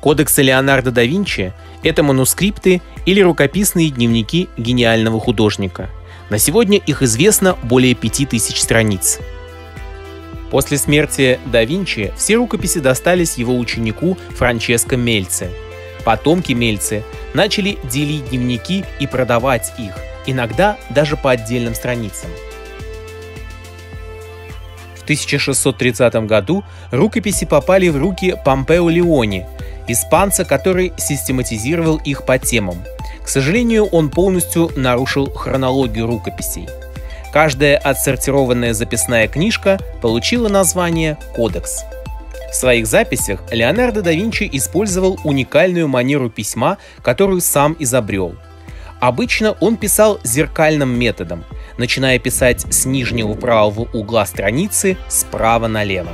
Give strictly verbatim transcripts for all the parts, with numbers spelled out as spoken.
Кодексы Леонардо да Винчи – это манускрипты или рукописные дневники гениального художника. На сегодня их известно более пяти тысяч страниц. После смерти да Винчи все рукописи достались его ученику Франческо Мельце. Потомки Мельце начали делить дневники и продавать их, иногда даже по отдельным страницам. В тысяча шестьсот тридцатом году рукописи попали в руки Помпео Леони, испанца, который систематизировал их по темам. К сожалению, он полностью нарушил хронологию рукописей. Каждая отсортированная записная книжка получила название «Кодекс». В своих записях Леонардо да Винчи использовал уникальную манеру письма, которую сам изобрел. Обычно он писал зеркальным методом, начиная писать с нижнего правого угла страницы справа налево.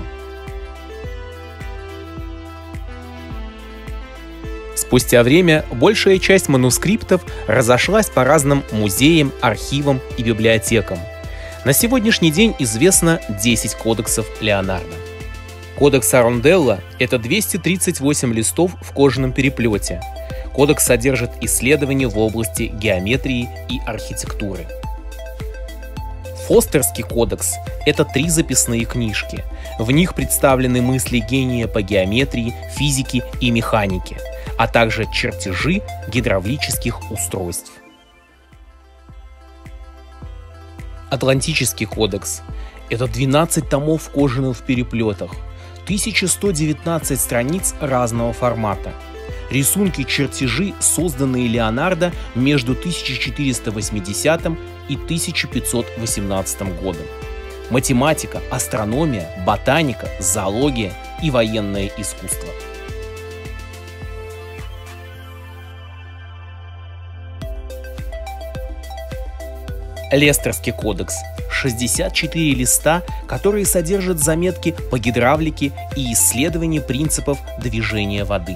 Спустя время большая часть манускриптов разошлась по разным музеям, архивам и библиотекам. На сегодняшний день известно десять кодексов Леонардо. Кодекс Аронделло – это двести тридцать восемь листов в кожаном переплете. Кодекс содержит исследования в области геометрии и архитектуры. Фостерский кодекс – это три записные книжки. В них представлены мысли гения по геометрии, физике и механике, а также чертежи гидравлических устройств. Атлантический кодекс – это двенадцать томов в кожаных переплетах, тысяча сто девятнадцать страниц разного формата. Рисунки, чертежи, созданные Леонардо между тысяча четыреста восьмидесятым и тысяча пятьсот восемнадцатым годом. Математика, астрономия, ботаника, зоология и военное искусство. Лестерский кодекс – шестьдесят четыре листа, которые содержат заметки по гидравлике и исследования принципов движения воды.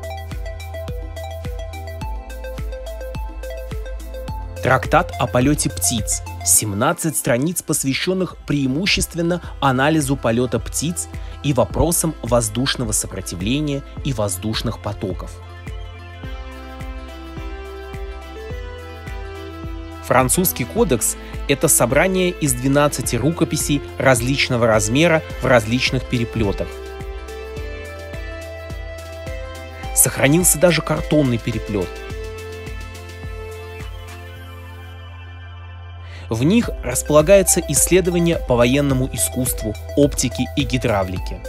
Трактат о полете птиц – семнадцать страниц, посвященных преимущественно анализу полета птиц и вопросам воздушного сопротивления и воздушных потоков. Французский кодекс – это собрание из двенадцати рукописей различного размера в различных переплетах. Сохранился даже картонный переплет. В них располагаются исследования по военному искусству, оптике и гидравлике.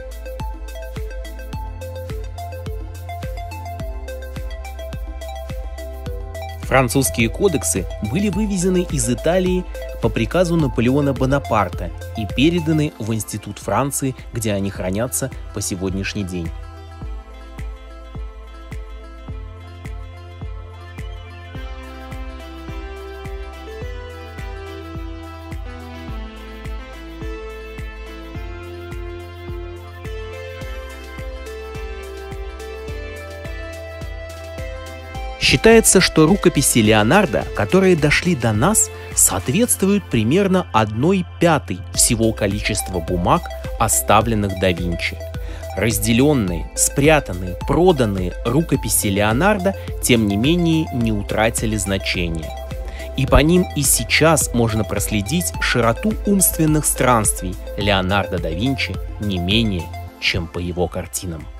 Французские кодексы были вывезены из Италии по приказу Наполеона Бонапарта и переданы в Институт Франции, где они хранятся по сегодняшний день. Считается, что рукописи Леонардо, которые дошли до нас, соответствуют примерно одной пятой всего количества бумаг, оставленных да Винчи. Разделенные, спрятанные, проданные рукописи Леонардо, тем не менее, не утратили значения. И по ним и сейчас можно проследить широту умственных странствий Леонардо да Винчи не менее, чем по его картинам.